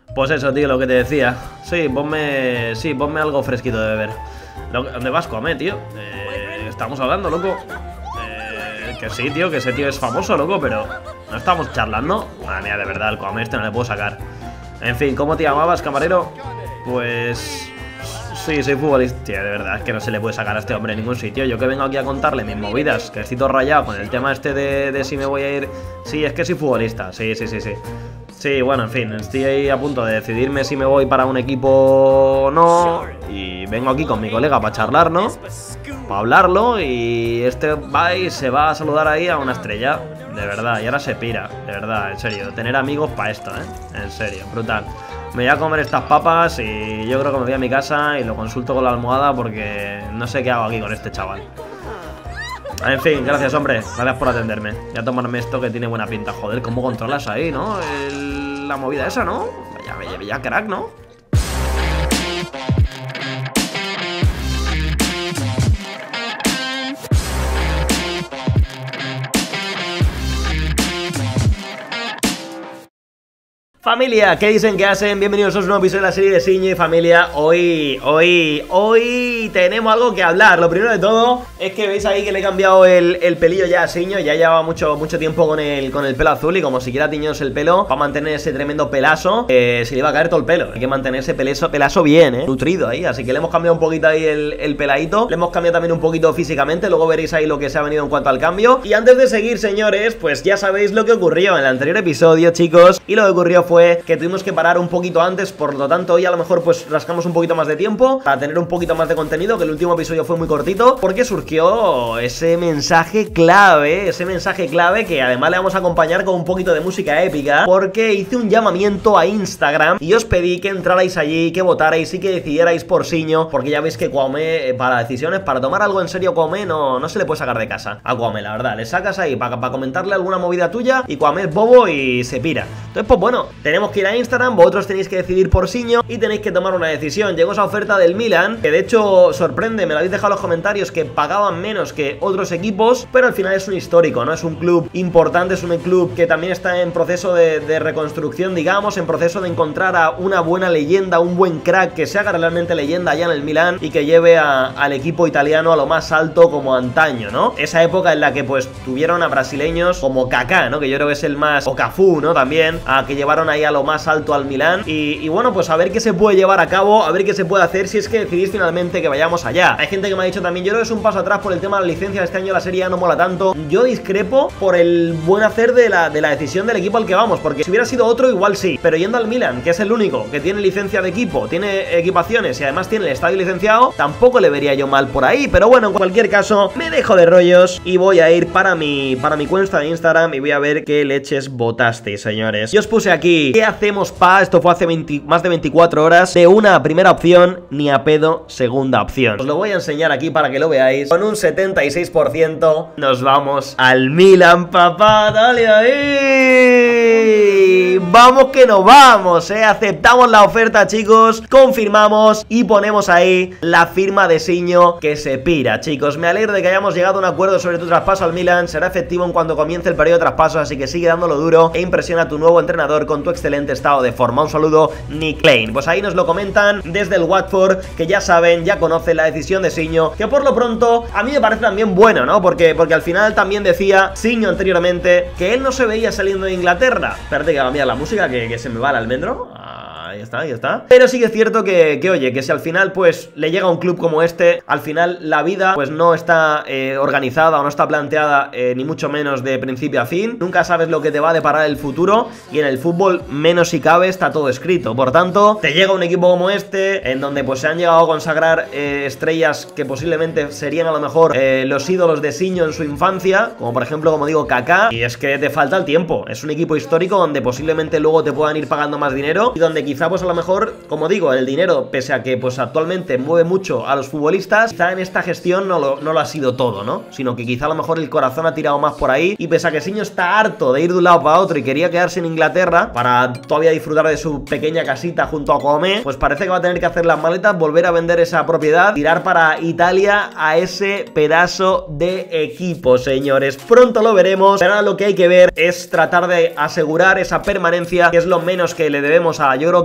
Pues eso, tío, lo que te decía. Sí, ponme algo fresquito de beber. ¿Dónde vas, Kwame, tío? Estamos hablando, loco. Que sí, tío, que ese tío es famoso, loco, pero no estamos charlando. Madre mía, de verdad, el Kwame este no le puedo sacar. En fin, ¿cómo te llamabas, camarero? Pues... sí, soy futbolista. Tío, de verdad, es que no se le puede sacar a este hombre en ningún sitio. Yo que vengo aquí a contarle mis movidas, que estoy todo rayado con el tema este de si me voy a ir... Sí, es que soy futbolista, sí. Sí, bueno, en fin, estoy ahí a punto de decidirme si me voy para un equipo o no. Y vengo aquí con mi colega para charlar, ¿no? Para hablarlo. Y este va y se va a saludar ahí a una estrella. De verdad, y ahora se pira. De verdad, en serio, tener amigos para esto, ¿eh? En serio, brutal. Me voy a comer estas papas y yo creo que me voy a mi casa y lo consulto con la almohada porque no sé qué hago aquí con este chaval. En fin, gracias, hombre. Gracias por atenderme. Voy a tomarme esto que tiene buena pinta. Joder, ¿cómo controlas ahí, no? La movida esa, ¿no? Ya crack, ¿no? Familia, ¿qué dicen que hacen? Bienvenidos a un nuevo episodio de la serie de Siño y familia. Hoy tenemos algo que hablar. Lo primero de todo es que veis ahí que le he cambiado el pelillo ya a Siño. Ya lleva mucho tiempo con el pelo azul y como si quiera tiñones el pelo para mantener ese tremendo pelazo, se le iba a caer todo el pelo. Hay que mantener ese pelazo bien, nutrido ahí. Así que le hemos cambiado un poquito ahí el peladito. Le hemos cambiado también un poquito físicamente. Luego veréis ahí lo que se ha venido en cuanto al cambio. Y antes de seguir, señores, pues ya sabéis lo que ocurrió en el anterior episodio, chicos. Y lo que ocurrió fue que tuvimos que parar un poquito antes, por lo tanto hoy a lo mejor pues rascamos un poquito más de tiempo para tener un poquito más de contenido, que el último episodio fue muy cortito, porque surgió ese mensaje clave que además le vamos a acompañar con un poquito de música épica, porque hice un llamamiento a Instagram y os pedí que entrarais allí, que votarais y que decidierais por Siño, porque ya veis que Kwame, para decisiones, para tomar algo en serio, Kwame no se le puede sacar de casa a Kwame, la verdad. Le sacas ahí para comentarle alguna movida tuya y Kwame es bobo y se pira. Entonces pues bueno, tenemos que ir a Instagram, vosotros tenéis que decidir por Siño y tenéis que tomar una decisión. Llegó esa oferta del Milan, que de hecho sorprende, me lo habéis dejado en los comentarios, que pagaban menos que otros equipos, pero al final es un histórico, ¿no? Es un club importante, es un club que también está en proceso de reconstrucción, digamos, en proceso de encontrar a una buena leyenda, un buen crack que se haga realmente leyenda allá en el Milan y que lleve al equipo italiano a lo más alto como antaño, ¿no? Esa época en la que pues tuvieron a brasileños como Kaká, ¿no? Que yo creo que es el más, o Cafú, ¿no? También, a que llevaron ahí a lo más alto al Milán y bueno, pues a ver qué se puede llevar a cabo, a ver qué se puede hacer si es que decidís finalmente que vayamos allá. Hay gente que me ha dicho también, yo creo que es un paso atrás por el tema de la licencia, este año la serie ya no mola tanto. Yo discrepo por el buen hacer de la decisión del equipo al que vamos, porque si hubiera sido otro igual sí, pero yendo al Milan, que es el único que tiene licencia de equipo, tiene equipaciones y además tiene el estadio licenciado, tampoco le vería yo mal por ahí, pero bueno, en cualquier caso, me dejo de rollos y voy a ir para mi cuenta de Instagram y voy a ver qué leches votasteis, señores. Yo os puse aquí, ¿qué hacemos pa? Esto fue hace más de 24 horas. De una primera opción, ni a pedo segunda opción. Os lo voy a enseñar aquí para que lo veáis. Con un 76% nos vamos al Milan, papá. Dale ahí. Vamos que nos vamos, aceptamos la oferta, chicos. Confirmamos y ponemos ahí la firma de Siño, que se pira, chicos. Me alegro de que hayamos llegado a un acuerdo sobre tu traspaso al Milan. Será efectivo en cuanto comience el periodo de traspaso, así que sigue dándolo duro e impresiona a tu nuevo entrenador con tu excelente estado de forma. Un saludo, Nick Lane. Pues ahí nos lo comentan desde el Watford, que ya saben, ya conocen la decisión de Siño, que por lo pronto a mí me parece también bueno, ¿no? Porque al final también decía Siño anteriormente que él no se veía saliendo de Inglaterra. Espérate que va a cambiar la música, que se me va el almendro. Ahí está. Pero sí que es cierto que oye, que si al final pues le llega a un club como este, al final la vida pues no está organizada o no está planteada ni mucho menos de principio a fin. Nunca sabes lo que te va a deparar el futuro y en el fútbol menos si cabe está todo escrito. Por tanto, te llega un equipo como este en donde pues se han llegado a consagrar estrellas que posiblemente serían a lo mejor los ídolos de Siño en su infancia, como por ejemplo, como digo, Kaká, y es que te falta el tiempo. Es un equipo histórico donde posiblemente luego te puedan ir pagando más dinero y donde quizá pues a lo mejor, como digo, el dinero, pese a que pues actualmente mueve mucho a los futbolistas, quizá en esta gestión no lo ha sido todo, ¿no? Sino que quizá a lo mejor el corazón ha tirado más por ahí y pese a que Siño está harto de ir de un lado para otro y quería quedarse en Inglaterra para todavía disfrutar de su pequeña casita junto a Kwame, pues parece que va a tener que hacer las maletas, volver a vender esa propiedad, tirar para Italia a ese pedazo de equipo, señores. Pronto lo veremos, pero ahora lo que hay que ver es tratar de asegurar esa permanencia, que es lo menos que le debemos yo creo que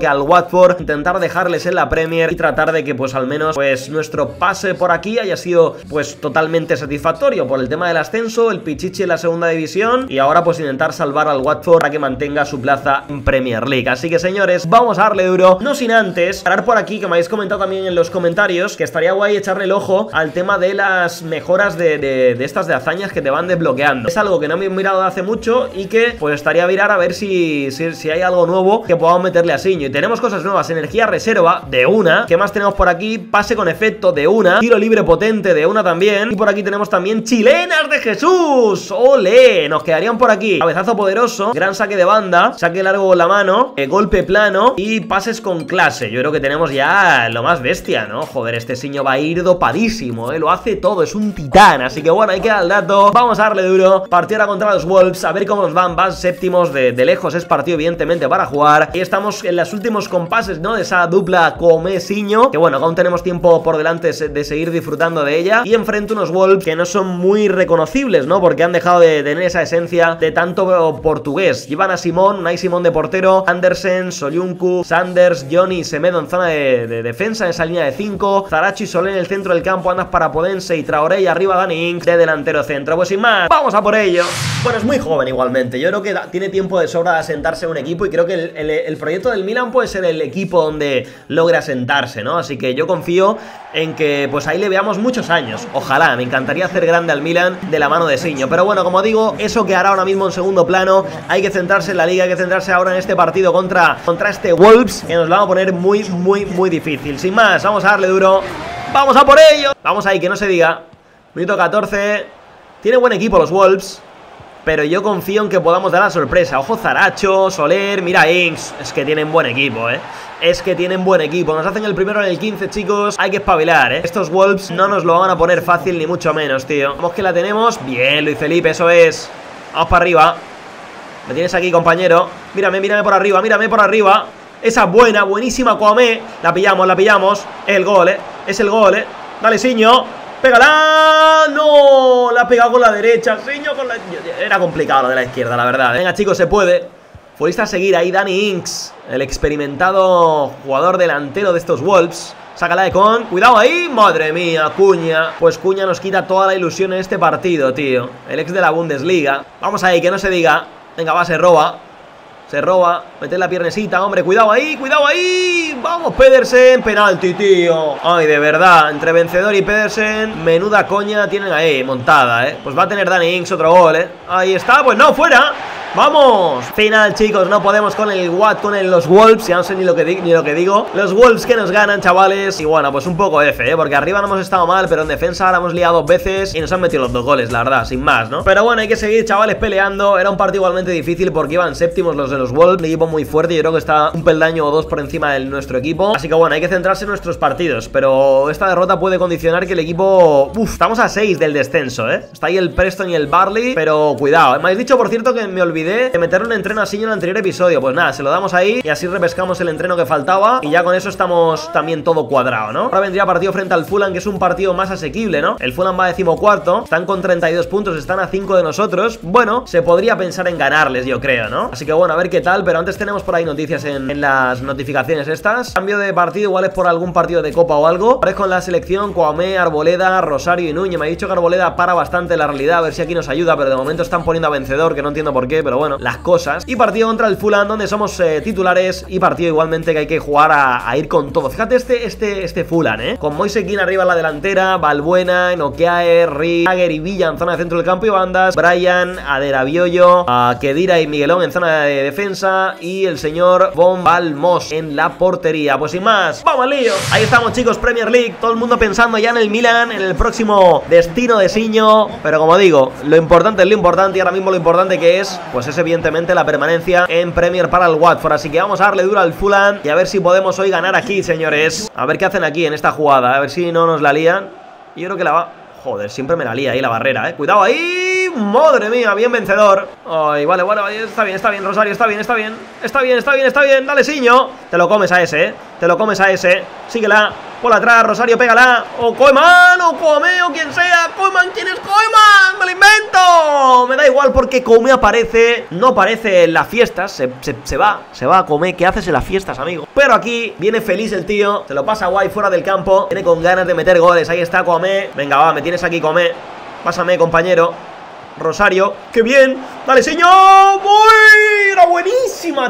que al Watford, intentar dejarles en la Premier y tratar de que pues al menos pues nuestro pase por aquí haya sido pues totalmente satisfactorio por el tema del ascenso, el pichichi en la segunda división y ahora pues intentar salvar al Watford para que mantenga su plaza en Premier League. Así que señores, vamos a darle duro, no sin antes parar por aquí, que me habéis comentado también en los comentarios que estaría guay echarle el ojo al tema de las mejoras de estas de hazañas que te van desbloqueando. Es algo que no me he mirado hace mucho y que pues estaría a mirar a ver si hay algo nuevo que podamos meterle a Siño. Y tenemos cosas nuevas, energía reserva de una, ¿qué más tenemos por aquí? Pase con efecto de una, tiro libre potente de una también, y por aquí tenemos también chilenas de Jesús. ¡Ole! Nos quedarían por aquí cabezazo poderoso, gran saque de banda, saque largo con la mano, golpe plano y pases con clase. Yo creo que tenemos ya lo más bestia, ¿no? Joder, este Siño va a ir dopadísimo, lo hace todo, es un titán. Así que bueno, ahí queda el dato, vamos a darle duro. Partida contra los Wolves, a ver cómo nos van séptimos, de lejos es partido evidentemente para jugar. Y estamos en los últimos compases, ¿no? De esa dupla Come-Siño, que bueno, aún tenemos tiempo por delante de seguir disfrutando de ella. Y enfrente unos Wolves que no son muy reconocibles, ¿no? Porque han dejado de tener esa esencia de tanto portugués. Llevan a Simón, Unai Simón de portero, Andersen, Soyuncu, Sanders, Johnny y Semedo en zona de defensa, en esa línea de 5, Zaracho y Solé en el centro del campo, Andas para Podense y Traoré, y arriba Dani Ings de delantero centro. Pues sin más, vamos a por ello. Bueno, es muy joven igualmente, yo creo que tiene tiempo de sobra de asentarse en un equipo y creo que el proyecto del Milan puede ser el equipo donde logre asentarse, ¿no? Así que yo confío en que pues ahí le veamos muchos años. Ojalá, me encantaría hacer grande al Milan de la mano de Siño. Pero bueno, como digo, eso quedará ahora mismo en segundo plano. Hay que centrarse en la liga, hay que centrarse ahora en este partido contra este Wolves, que nos lo va a poner muy difícil. Sin más, vamos a darle duro. ¡Vamos a por ello! Vamos ahí, que no se diga. Minuto 14. Tiene buen equipo los Wolves, pero yo confío en que podamos dar la sorpresa. Ojo Zaracho, Soler, mira Ings. Es que tienen buen equipo, es que tienen buen equipo. Nos hacen el primero en el 15, chicos. Hay que espabilar, Estos Wolves no nos lo van a poner fácil, ni mucho menos, tío. Vamos que la tenemos. Bien, Luis Felipe, eso es. Vamos para arriba. Me tienes aquí, compañero. Mírame, mírame por arriba, mírame por arriba. Esa buena, buenísima Kwame. La pillamos, la pillamos. Es el gol, es el gol, Dale, Siño. ¡Pégala! ¡No! La ha pegado con la derecha. Siño con la... Era complicado lo de la izquierda, la verdad. Venga, chicos, se puede. Futbolista a seguir ahí, Dani Ings, el experimentado jugador delantero de estos Wolves. Sácala de Con. Cuidado ahí. Madre mía, Cuña. Pues Cuña nos quita toda la ilusión en este partido, tío. El ex de la Bundesliga. Vamos ahí, que no se diga. Venga, va, se roba. Se roba, mete la piernecita, hombre, cuidado ahí, vamos, Pedersen, penalti, tío. Ay, de verdad, entre Vencedor y Pedersen, menuda coña tienen ahí, montada, Pues va a tener Dani Ings otro gol, Ahí está, pues no, fuera. ¡Vamos! Final, chicos, no podemos con los Wolves, ya no sé ni lo que digo. Los Wolves que nos ganan, chavales. Y bueno, pues un poco F, porque arriba no hemos estado mal, pero en defensa la hemos liado 2 veces y nos han metido los 2 goles, la verdad, sin más, ¿no? Pero bueno, hay que seguir, chavales, peleando. Era un partido igualmente difícil porque iban séptimos los de los Wolves, un equipo muy fuerte. Yo creo que está un peldaño o 2 por encima de nuestro equipo. Así que bueno, hay que centrarse en nuestros partidos, pero esta derrota puede condicionar que el equipo... estamos a 6 del descenso, Está ahí el Preston y el Barley, pero cuidado, Me habéis dicho, por cierto, que me olvidé de meterle un entreno a Siño en el anterior episodio. Pues nada, se lo damos ahí y así repescamos el entreno que faltaba y ya con eso estamos también todo cuadrado, ¿no? Ahora vendría partido frente al Fulham, que es un partido más asequible, ¿no? El Fulham va 14º, están con 32 puntos, están a 5 de nosotros. Bueno, se podría pensar en ganarles, yo creo, ¿no? Así que bueno, a ver qué tal, pero antes tenemos por ahí noticias en las notificaciones estas. Cambio de partido, igual es por algún partido de Copa o algo. Ahora es con la selección, Kwame, Arboleda, Rosario y Núñez. Me ha dicho que Arboleda para bastante la realidad, a ver si aquí nos ayuda, pero de momento están poniendo a Vencedor, que no entiendo por qué, pero bueno, las cosas. Y partido contra el Fulham, donde somos titulares, y partido igualmente que hay que jugar a ir con todo. Fíjate este Fulham, con Moise Kean arriba en la delantera, Balbuena, Nokiae, Rick, Hager y Villa en zona de centro del campo y bandas, Brian, Aderabiollo, Kedira y Miguelón en zona de defensa, y el señor Von Balmos en la portería. Pues sin más, ¡vamos al lío! Ahí estamos, chicos, Premier League, todo el mundo pensando ya en el Milan, en el próximo destino de Siño, pero como digo, lo importante es lo importante, y ahora mismo lo importante que es, pues es evidentemente la permanencia en Premier para el Watford. Así que vamos a darle duro al Fulham y a ver si podemos hoy ganar aquí, señores. A ver qué hacen aquí en esta jugada, a ver si no nos la lían. Yo creo que la va... Joder, siempre me la lía ahí la barrera, Cuidado ahí. Madre mía, bien Vencedor. Ay, vale, está bien, Rosario, está bien. Dale, Siño. Te lo comes a ese, Síguela. Por atrás, Rosario, pégala. O Koeman, o Koeman, o quien sea. Koeman, ¿quién es Koeman? ¡Me lo invento! Me da igual porque Koeman aparece. No aparece en las fiestas. Se va a comer. ¿Qué haces en las fiestas, amigo? Pero aquí viene feliz el tío. Se lo pasa guay fuera del campo. Viene con ganas de meter goles. Ahí está Koeman. Venga, va, me tienes aquí, Koeman. Pásame, compañero. Rosario, ¡qué bien! ¡Dale, señor! ¡Uy! ¡Era buenísima,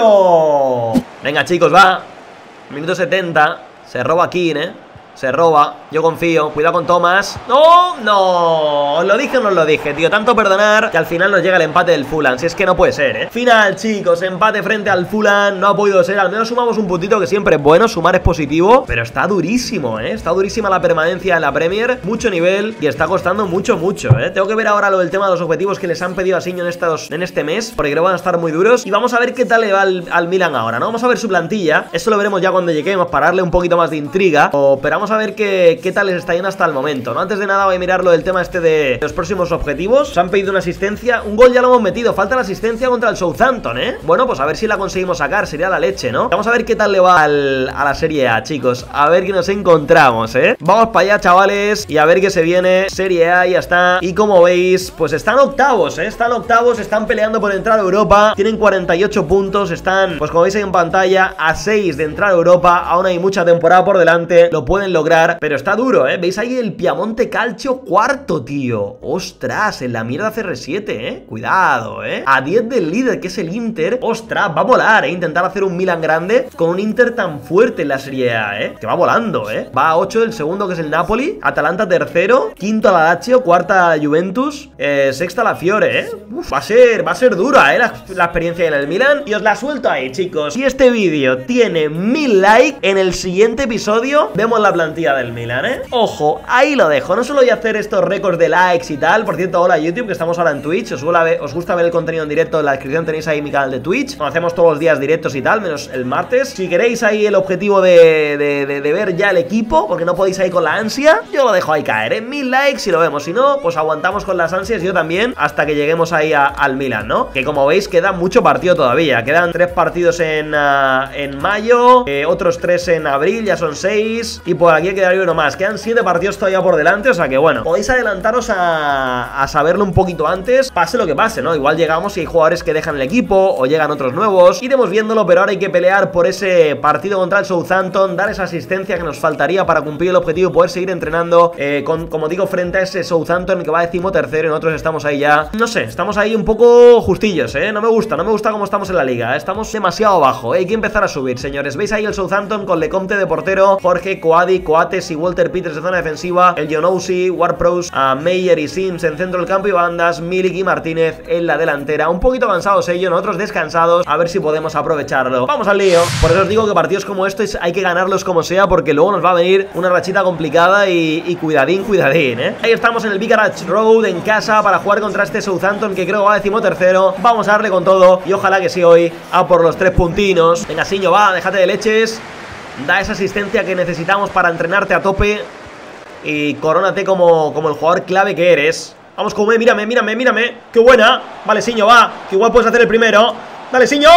tío! Venga, chicos, va. Minuto 70. Se roba King, Se roba, yo confío, cuidado con Thomas. ¡No! ¡No! ¿Os lo dije o no os lo dije, tío? Tanto perdonar que al final nos llega el empate del Fulham. Si es que no puede ser, Final, chicos, empate frente al Fulham. No ha podido ser, al menos sumamos un puntito, que siempre es bueno, sumar es positivo. Pero está durísimo, Está durísima la permanencia en la Premier. Mucho nivel y está costando mucho, Tengo que ver ahora lo del tema de los objetivos que les han pedido a Siño en este mes, porque creo que van a estar muy duros. Y vamos a ver qué tal le va al Milan ahora, ¿no? Vamos a ver su plantilla. Eso lo veremos ya cuando lleguemos, para darle un poquito más de intriga. Pero vamos a ver qué tal les está yendo hasta el momento, ¿no? Antes de nada voy a mirar lo del tema de los próximos objetivos. Nos han pedido una asistencia, un gol ya lo hemos metido. Falta la asistencia contra el Southampton, Bueno, pues a ver si la conseguimos sacar, sería la leche, ¿no? Vamos a ver qué tal le va a la Serie A, chicos. A ver qué nos encontramos, Vamos para allá, chavales, y a ver qué se viene. Serie A, ya está. Y como veis, pues están octavos, están peleando por entrar a Europa. Tienen 48 puntos, están, pues como veis ahí en pantalla, a 6 de entrar a Europa. Aún hay mucha temporada por delante, lo pueden lograr, pero está duro, ¿Veis ahí el Piemonte Calcio cuarto, tío? Ostras, en la mierda CR7, Cuidado, A 10 del líder, que es el Inter. Ostras, va a volar, Intentar hacer un Milan grande con un Inter tan fuerte en la Serie A, Que va volando, Va a 8 del segundo, que es el Napoli. Atalanta tercero. Quinto la Lazio. Cuarta la Juventus. Sexta la Fiore, Uf, va a ser dura, la experiencia en el Milan. Y os la suelto ahí, chicos. Si este vídeo tiene 1000 likes, en el siguiente episodio vemos la plantilla del Milan, Ojo, ahí lo dejo. No solo voy a hacer estos récords de likes y tal. Por cierto, hola YouTube, que estamos ahora en Twitch. Os gusta ver el contenido en directo, en la descripción tenéis ahí mi canal de Twitch. Lo hacemos todos los días directos y tal, menos el martes. Si queréis ahí el objetivo de ver ya el equipo, porque no podéis ahí con la ansia, yo lo dejo ahí caer, 1000 likes y lo vemos. Si no, pues aguantamos con las ansias, yo también, hasta que lleguemos ahí al Milan, ¿no? Que como veis queda mucho partido todavía. Quedan 3 partidos en mayo, otros 3 en abril, ya son 6. Y por aquí quedaría uno más. Quedan 7 partidos todavía por delante, o sea que bueno, podéis adelantaros a saberlo un poquito antes, pase lo que pase, ¿no? Igual llegamos y hay jugadores que dejan el equipo o llegan otros nuevos, iremos viéndolo, pero ahora hay que pelear por ese partido contra el Southampton, dar esa asistencia que nos faltaría para cumplir el objetivo y poder seguir entrenando, como digo, frente a ese Southampton que va 13º y nosotros estamos ahí ya, no sé, estamos ahí un poco justillos, no me gusta cómo estamos en la liga, estamos demasiado abajo, hay que empezar a subir, señores. Veis ahí el Southampton con Lecomte de portero, Jorge, Coadi, Coates y Walter Peters de zona defensiva, el Jonousi, Ward-Prowse, a Meyer y Sims en centro del campo y bandas, Milik y Martínez en la delantera. Un poquito cansados ellos, nosotros descansados, a ver si podemos aprovecharlo. Vamos al lío. Por eso os digo que partidos como estos hay que ganarlos como sea, porque luego nos va a venir una rachita complicada y cuidadín, Ahí estamos en el Vicarage Road en casa para jugar contra este Southampton que creo que va 13º. Vamos a darle con todo y ojalá que sí hoy a por los 3 puntinos. Venga, Siño, va, déjate de leches. Da esa asistencia que necesitamos para entrenarte a tope y corónate como el jugador clave que eres. Vamos, Koeman, mírame. ¡Qué buena! Vale, Siño, va, que igual puedes hacer el primero. ¡Dale, Siño!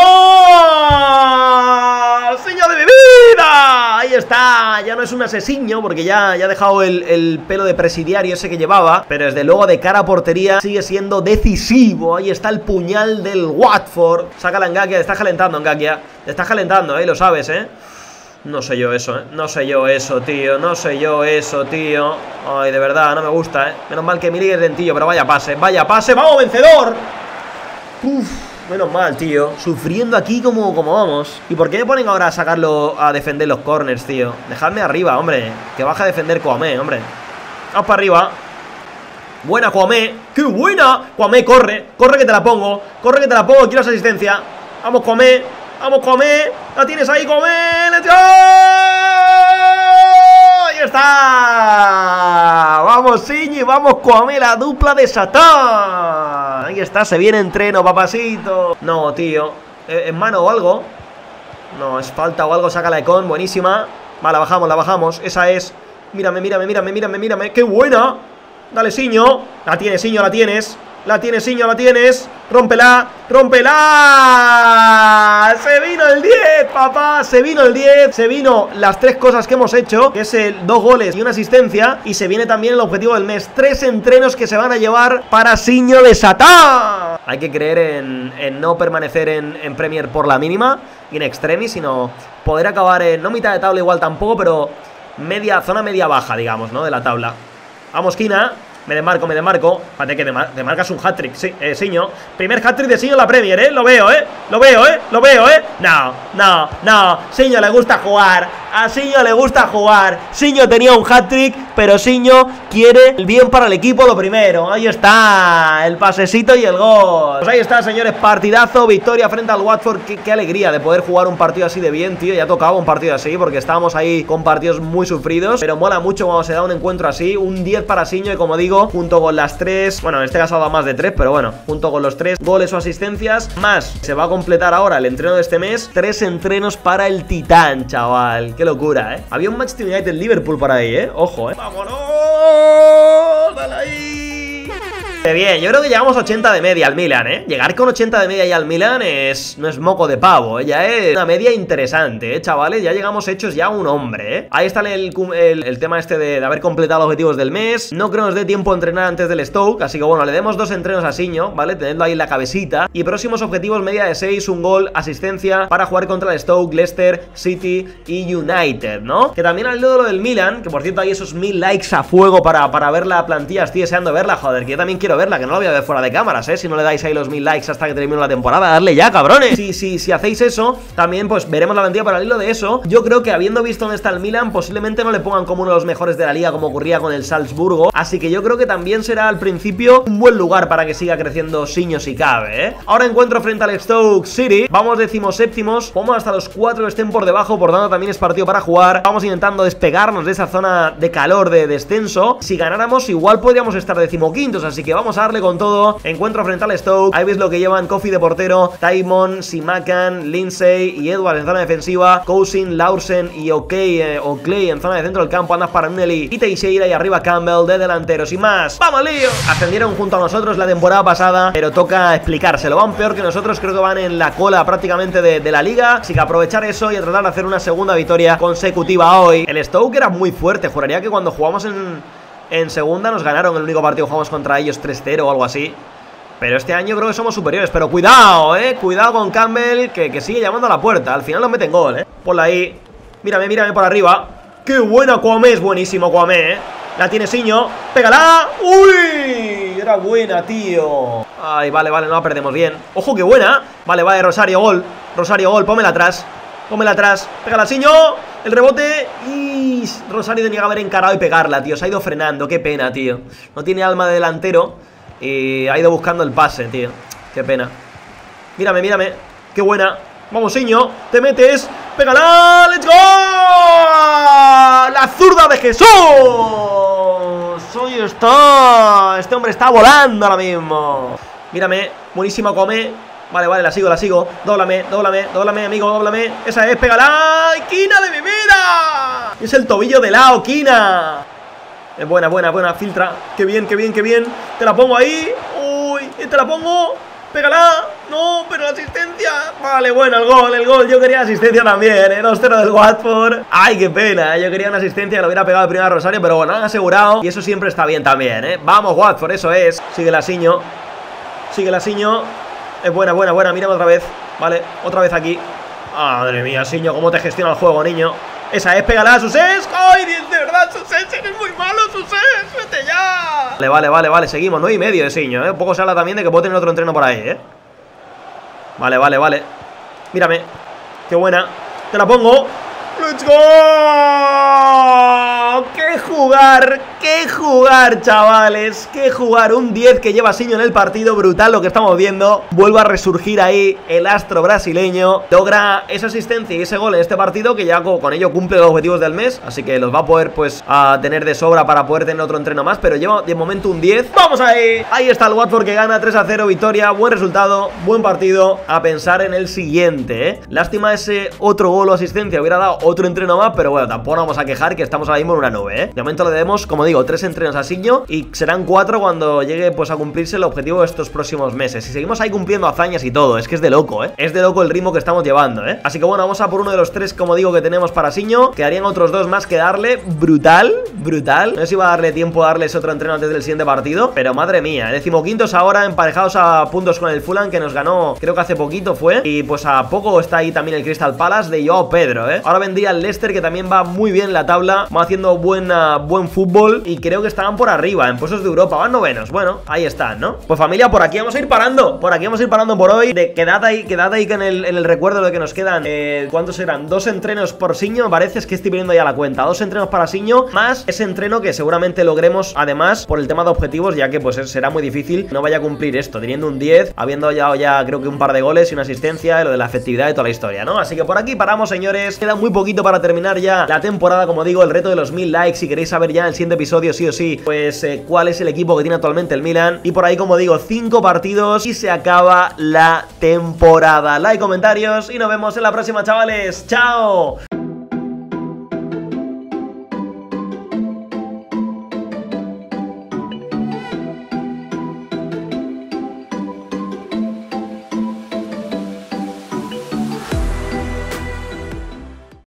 ¡Siño de mi vida! Ahí está, ya no es un asesiño porque ya ha dejado el pelo de presidiario ese que llevaba, pero desde luego de cara a portería sigue siendo decisivo. Ahí está el puñal del Watford. Sácala, Ngakia, te estás calentando, Ngakia. Te estás calentando, lo sabes, No sé yo eso, No sé yo eso, tío. Ay, de verdad, no me gusta, Menos mal que Milik es dentillo, pero vaya pase. ¡Vamos, vencedor! Uf, menos mal, tío. Sufriendo aquí como vamos. ¿Y por qué me ponen ahora a sacarlo a defender los corners, tío? Dejadme arriba, hombre. Que baja a defender Koeman, hombre. Vamos para arriba. Buena, Koeman. ¡Qué buena! Koeman, corre que te la pongo. Quiero esa asistencia. Vamos, Koeman. La tienes ahí, Koeman. ¡Let's go! ¡Ahí está! Vamos, Siñi, vamos, Koeman, la dupla de Satán. Ahí está, se viene entreno, papacito. No, tío, ¿en mano o algo? No, es falta o algo, saca la Econ, buenísima. Vale, la bajamos, esa es. Mírame. ¡Qué buena! Dale, Siño. La tienes, Siño, la tienes. La tienes, Siño, la tienes. Rómpela, rómpela. Se vino el 10, papá. Se vino el 10. Se vino las 3 cosas que hemos hecho, que es el 2 goles y una asistencia. Y se viene también el objetivo del mes. 3 entrenos que se van a llevar para Siño de Satán. Hay que creer en no permanecer en Premier por la mínima, in extremis, sino poder acabar en, no mitad de tabla igual tampoco, pero zona media baja, digamos, ¿no? De la tabla. Vamos, Kina. Me desmarco. Espérate que te marcas un hat-trick, sí, Siño. Primer hat-trick de Siño en la Premier, Lo veo, No. Siño le gusta jugar. A Siño le gusta jugar. Siño tenía un hat-trick, pero Siño quiere el bien para el equipo lo primero. Ahí está, el pasecito y el gol. Pues ahí está, señores, partidazo, victoria frente al Watford. Qué alegría de poder jugar un partido así de bien, tío. Ya tocaba un partido así, porque estábamos ahí con partidos muy sufridos, pero mola mucho cuando se da un encuentro así. Un 10 para Siño y, como digo, junto con las 3, bueno, en este caso ha dado más de 3, pero bueno, junto con los 3 goles o asistencias, más se va a completar ahora el entreno de este mes, 3 entrenos para el Titán, chaval. Qué locura, Había un Manchester United-Liverpool por ahí, Ojo, ¡Vámonos! ¡Dale ahí! Bien, yo creo que llegamos a 80 de media al Milan, Llegar con 80 de media ya al Milan no es moco de pavo, Ya es una media interesante, chavales. Ya llegamos hechos ya un hombre, Ahí está el tema este de haber completado los objetivos del mes. No creo que nos dé tiempo a entrenar antes del Stoke, así que bueno, le demos 2 entrenos a Siño, ¿vale? Tenedlo ahí en la cabecita. Y próximos objetivos, media de 6, un gol, asistencia para jugar contra el Stoke, Leicester, City y United, ¿no? Que también al hilo de lo del Milan, que por cierto hay esos 1000 likes a fuego para ver la plantilla. Estoy deseando verla, joder, que yo también quiero verla, que no la voy a ver fuera de cámaras, Si no le dais ahí los 1000 likes hasta que termine la temporada, darle ya, cabrones. Si hacéis eso, también pues veremos la plantilla. Para el hilo de eso, yo creo que habiendo visto dónde está el Milan, posiblemente no le pongan como uno de los mejores de la liga, como ocurría con el Salzburgo. Así que yo creo que también será al principio un buen lugar para que siga creciendo Siño si cabe, Ahora encuentro frente al Stoke City. Vamos 17º, vamos hasta los 4 que estén por debajo, por tanto también es partido para jugar. Vamos intentando despegarnos de esa zona de calor, de descenso. Si ganáramos igual podríamos estar 15º, así que vamos a darle con todo. Encuentro frente al Stoke. Ahí veis lo que llevan: Kofi de portero, Taimon, Simakan, Lindsay y Edwards en zona defensiva, Cousin, Laursen y Oakley en zona de centro del campo, Andas Paranelli y Teixeira, y arriba Campbell de delanteros. Y más, ¡vamos, lío! Ascendieron junto a nosotros la temporada pasada, pero toca explicárselo. Van peor que nosotros, creo que van en la cola prácticamente de la liga, así que aprovechar eso y a tratar de hacer una segunda victoria consecutiva hoy. El Stoke era muy fuerte, juraría que cuando jugamos en segunda nos ganaron el único partido que jugamos contra ellos 3-0 o algo así. Pero este año creo que somos superiores. Pero cuidado, cuidado con Campbell, que sigue llamando a la puerta. Al final nos meten gol, Ponla ahí. Mírame por arriba. ¡Qué buena Kwame! Es buenísimo Kwame, La tiene Siño. ¡Pégala! ¡Uy! Era buena, tío. Ay, vale, no la perdemos bien. ¡Ojo, qué buena! Vale, Rosario, gol. Pónmela atrás. Pégala, Siño. El rebote. Y Rosario tenía que haber encarado y pegarla, tío. Se ha ido frenando. Qué pena, tío. No tiene alma de delantero y ha ido buscando el pase, tío. Qué pena. Mírame. Qué buena. Vamos, Siño. Te metes. ¡Pégala! ¡Let's go! ¡La zurda de Jesús! ¡Hoy está! Este hombre está volando ahora mismo. Mírame. Buenísima Come. Vale, la sigo. Dóblame, amigo, dóblame. Esa es, pégala. ¡Kina de mi vida! Es el tobillo de lado, Kina. Es buena, filtra. Qué bien. Te la pongo ahí. Uy, te la pongo. Pégala. No, pero la asistencia. Vale, bueno, el gol. Yo quería asistencia también, 2-0 del Watford. Ay, qué pena. Yo quería una asistencia, lo hubiera pegado el primer a Rosario, pero bueno, han asegurado. Y eso siempre está bien también, Vamos, Watford, eso es. Sigue la Siño. Es buena. Mírame otra vez. Vale, otra vez aquí. Madre mía, Siño, cómo te gestiona el juego, niño. Esa es, pégala, Susés. ¡Ay, de verdad, Susés! ¡Eres muy malo, Susés! ¡Vete ya! Vale, seguimos, 9,5 de Siño, Un poco se habla también de que puedo tener otro entreno por ahí, Vale. Mírame. Qué buena. Te la pongo. ¡Let's go! ¡Qué jugar, chavales! ¡Qué jugar! Un 10 que lleva Siño en el partido. Brutal lo que estamos viendo. Vuelve a resurgir ahí el astro brasileño. Logra esa asistencia y ese gol en este partido, que ya con ello cumple los objetivos del mes. Así que los va a poder, pues, a tener de sobra para poder tener otro entreno más. Pero lleva de momento un 10. ¡Vamos ahí! Ahí está el Watford que gana 3-0. Victoria, buen resultado, buen partido. A pensar en el siguiente, Lástima ese otro gol o asistencia. Hubiera dado otro entreno más, pero bueno, tampoco nos vamos a quejar, que estamos ahora mismo en una nube, De momento le debemos, como digo, digo, 3 entrenos a Siño y serán 4 cuando llegue pues a cumplirse el objetivo de estos próximos meses. Y seguimos ahí cumpliendo hazañas y todo, es que es de loco, es de loco el ritmo que estamos llevando, Así que bueno, vamos a por uno de los 3, como digo, que tenemos para Siño. Quedarían otros 2 más que darle. Brutal, brutal. No sé si va a darle tiempo a darles otro entreno antes del siguiente partido, pero madre mía, 15º ahora, emparejados a puntos con el Fulham, que nos ganó, creo que hace poquito fue. Y pues a poco está ahí también el Crystal Palace de Joao Pedro, Ahora vendría el Leicester, que también va muy bien en la tabla, va haciendo buen fútbol y creo que estarán por arriba, en puestos de Europa, van novenos. Bueno, ahí están, ¿no? Pues familia, por aquí vamos a ir parando. Por aquí vamos a ir parando por hoy. Quedad ahí en el recuerdo de que nos quedan. ¿Cuántos serán? 2 entrenos por Siño, me parece, es que estoy viendo ya la cuenta. 2 entrenos para Siño, más ese entreno que seguramente logremos, además, por el tema de objetivos, ya que pues será muy difícil no vaya a cumplir esto, teniendo un 10, habiendo ya creo que un par de goles y una asistencia, lo de la efectividad y toda la historia, ¿no? Así que por aquí paramos, señores. Queda muy poquito para terminar ya la temporada, como digo, el reto de los 1000 likes. Si queréis saber ya en el siguiente episodio, sí o sí, pues cuál es el equipo que tiene actualmente el Milan. Y por ahí, como digo, 5 partidos y se acaba la temporada. Like, comentarios y nos vemos en la próxima, chavales. ¡Chao!